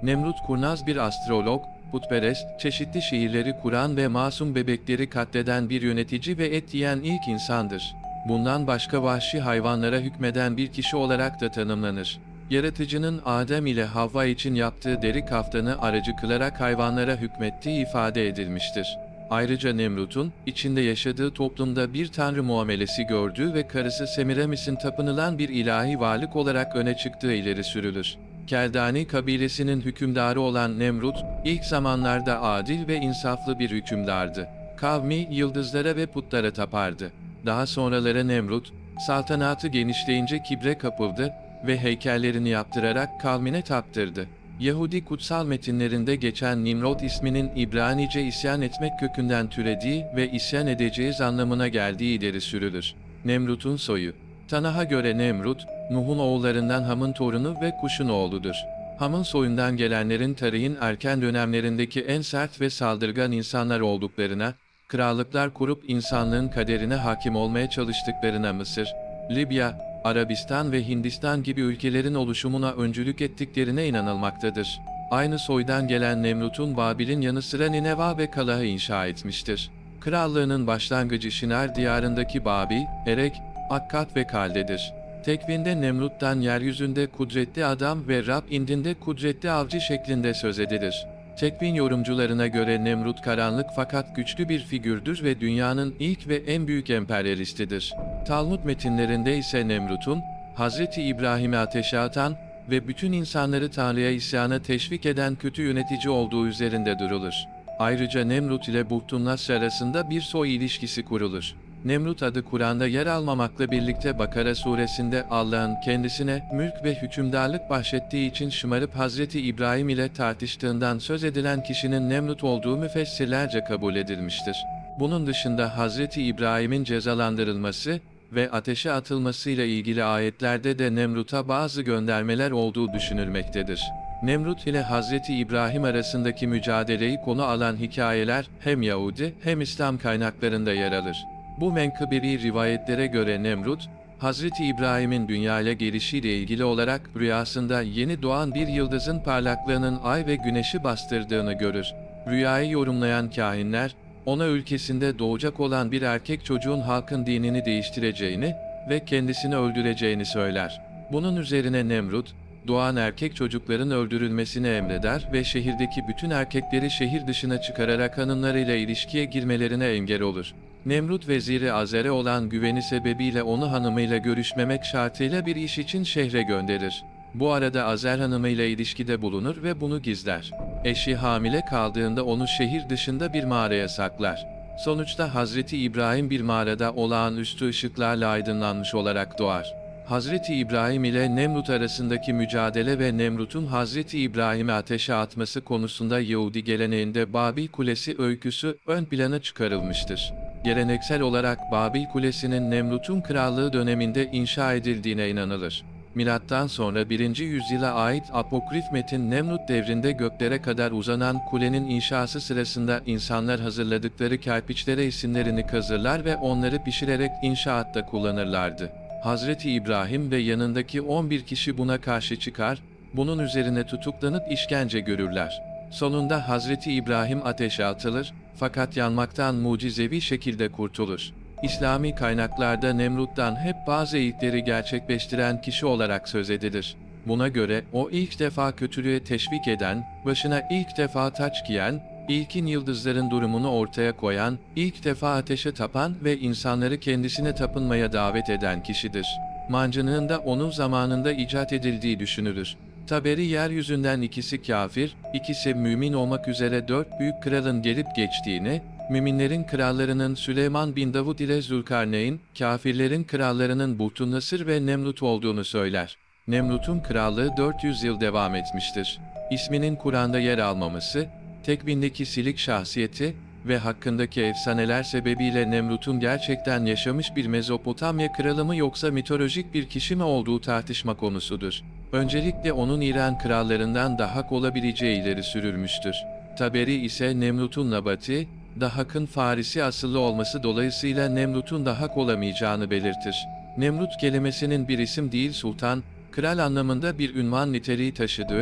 Nemrut kurnaz bir astrolog, putperest, çeşitli şehirleri kuran ve masum bebekleri katleden bir yönetici ve et yiyen ilk insandır. Bundan başka vahşi hayvanlara hükmeden bir kişi olarak da tanımlanır. Yaratıcının Adem ile Havva için yaptığı deri kaftanı aracı kılarak hayvanlara hükmettiği ifade edilmiştir. Ayrıca Nemrut'un, içinde yaşadığı toplumda bir tanrı muamelesi gördüğü ve karısı Semiramis'in tapınılan bir ilahi varlık olarak öne çıktığı ileri sürülür. Keldani kabilesinin hükümdarı olan Nemrut, ilk zamanlarda adil ve insaflı bir hükümdardı. Kavmi, yıldızlara ve putlara tapardı. Daha sonraları Nemrut, saltanatı genişleyince kibre kapıldı ve heykellerini yaptırarak kavmine taptırdı. Yahudi kutsal metinlerinde geçen Nimrod isminin İbranice isyan etmek kökünden türediği ve isyan edeceğiz anlamına geldiği ileri sürülür. Nemrut'un soyu. Tanah'a göre Nemrut, Nuh'un oğullarından Ham'ın torunu ve Kuş'un oğludur. Ham'ın soyundan gelenlerin tarihin erken dönemlerindeki en sert ve saldırgan insanlar olduklarına, krallıklar kurup insanlığın kaderine hakim olmaya çalıştıklarına Mısır, Libya, Arabistan ve Hindistan gibi ülkelerin oluşumuna öncülük ettiklerine inanılmaktadır. Aynı soydan gelen Nemrut'un Babil'in yanı sıra Nineva ve Kalah'ı inşa etmiştir. Krallığının başlangıcı Şinar diyarındaki Babil, Erek, Akkad ve Kalde'dir. Tekvinde Nemrut'tan yeryüzünde kudretli adam ve Rab indinde kudretli avcı şeklinde söz edilir. Tekvin yorumcularına göre Nemrut karanlık fakat güçlü bir figürdür ve dünyanın ilk ve en büyük emperyalistidir. Talmud metinlerinde ise Nemrut'un, Hazreti İbrahim'i ateşe atan ve bütün insanları Tanrı'ya isyana teşvik eden kötü yönetici olduğu üzerinde durulur. Ayrıca Nemrut ile Buhtunnassar arasında bir soy ilişkisi kurulur. Nemrut adı Kur'an'da yer almamakla birlikte Bakara suresinde Allah'ın kendisine mülk ve hükümdarlık bahşettiği için şımarıp Hazreti İbrahim ile tartıştığından söz edilen kişinin Nemrut olduğu müfessirlerce kabul edilmiştir. Bunun dışında Hazreti İbrahim'in cezalandırılması ve ateşe atılmasıyla ilgili ayetlerde de Nemrut'a bazı göndermeler olduğu düşünülmektedir. Nemrut ile Hazreti İbrahim arasındaki mücadeleyi konu alan hikayeler hem Yahudi hem İslam kaynaklarında yer alır. Bu menkıbevi rivayetlere göre Nemrut, Hazreti İbrahim'in dünyaya gelişiyle ilgili olarak rüyasında yeni doğan bir yıldızın parlaklığının ay ve güneşi bastırdığını görür. Rüyayı yorumlayan kâhinler, ona ülkesinde doğacak olan bir erkek çocuğun halkın dinini değiştireceğini ve kendisini öldüreceğini söyler. Bunun üzerine Nemrut, doğan erkek çocukların öldürülmesini emreder ve şehirdeki bütün erkekleri şehir dışına çıkararak hanımlarıyla ilişkiye girmelerine engel olur. Nemrut veziri Azer'e olan güveni sebebiyle onu hanımıyla görüşmemek şartıyla bir iş için şehre gönderir. Bu arada Azer hanımıyla ilişkide bulunur ve bunu gizler. Eşi hamile kaldığında onu şehir dışında bir mağaraya saklar. Sonuçta Hazreti İbrahim bir mağarada olağanüstü ışıklarla aydınlanmış olarak doğar. Hazreti İbrahim ile Nemrut arasındaki mücadele ve Nemrut'un Hazreti İbrahim'i ateşe atması konusunda Yahudi geleneğinde Babil Kulesi öyküsü ön plana çıkarılmıştır. Geleneksel olarak Babil Kulesi'nin Nemrut'un krallığı döneminde inşa edildiğine inanılır. Milattan sonra 1. yüzyıla ait apokrif metin Nemrut devrinde göklere kadar uzanan kulenin inşası sırasında insanlar hazırladıkları kerpiçlere isimlerini kazırlar ve onları pişirerek inşaatta kullanırlardı. Hazreti İbrahim ve yanındaki 11 kişi buna karşı çıkar, bunun üzerine tutuklanıp işkence görürler. Sonunda Hazreti İbrahim ateşe atılır, fakat yanmaktan mucizevi şekilde kurtulur. İslami kaynaklarda Nemrut'tan hep bazı ilkleri gerçekleştiren kişi olarak söz edilir. Buna göre o ilk defa kötülüğe teşvik eden, başına ilk defa taç giyen, ilkin yıldızların durumunu ortaya koyan, ilk defa ateşe tapan ve insanları kendisine tapınmaya davet eden kişidir. Mancınığın da onun zamanında icat edildiği düşünülür. Taberi yeryüzünden ikisi kafir, ikisi mümin olmak üzere 4 büyük kralın gelip geçtiğini, müminlerin krallarının Süleyman bin Davud ile Zülkarneyn, kafirlerin krallarının Buhtunnassır ve Nemrut olduğunu söyler. Nemrut'un krallığı 400 yıl devam etmiştir. İsminin Kur'an'da yer almaması, tekvindeki silik şahsiyeti ve hakkındaki efsaneler sebebiyle Nemrut'un gerçekten yaşamış bir Mezopotamya kralı mı yoksa mitolojik bir kişi mi olduğu tartışma konusudur. Öncelikle onun İran krallarından Dahak olabileceği ileri sürülmüştür. Taberi ise Nemrut'un Nabati, Dahak'ın Farisi asıllı olması dolayısıyla Nemrut'un Dahak olamayacağını belirtir. Nemrut kelimesinin bir isim değil sultan, kral anlamında bir ünvan niteliği taşıdığı,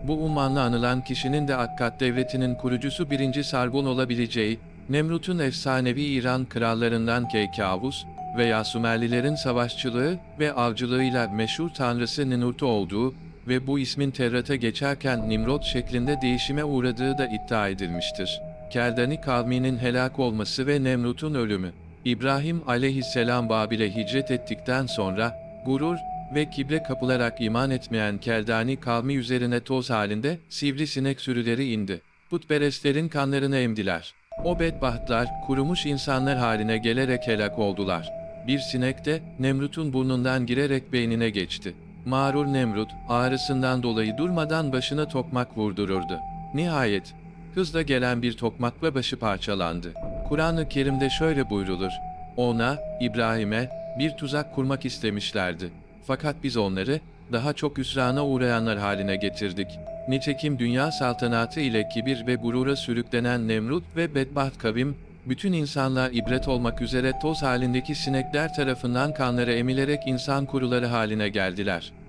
Bu ummanla anılan kişinin de Akkad devletinin kurucusu 1. Sargon olabileceği, Nemrut'un efsanevi İran krallarından Keykavus veya Sümerlilerin savaşçılığı ve avcılığıyla meşhur tanrısı Ninurta olduğu ve bu ismin Tevrat'a geçerken Nimrod şeklinde değişime uğradığı da iddia edilmiştir. Keldani kavminin helak olması ve Nemrut'un ölümü. İbrahim aleyhisselam Babil'e hicret ettikten sonra, gurur ve kibre kapılarak iman etmeyen Keldani kavmi üzerine toz halinde sivrisinek sürüleri indi. Putperestlerin kanlarını emdiler. O bedbahtlar, kurumuş insanlar haline gelerek helak oldular. Bir sinek de, Nemrut'un burnundan girerek beynine geçti. Mağrur Nemrut, ağrısından dolayı durmadan başına tokmak vurdururdu. Nihayet, hızla gelen bir tokmakla başı parçalandı. Kur'an-ı Kerim'de şöyle buyrulur: ona, İbrahim'e, bir tuzak kurmak istemişlerdi. Fakat biz onları, daha çok hüsrana uğrayanlar haline getirdik. Nitekim dünya saltanatı ile kibir ve gurura sürüklenen Nemrut ve bedbaht kavim, bütün insanlığa ibret olmak üzere toz halindeki sinekler tarafından kanları emilerek insan kuruları haline geldiler.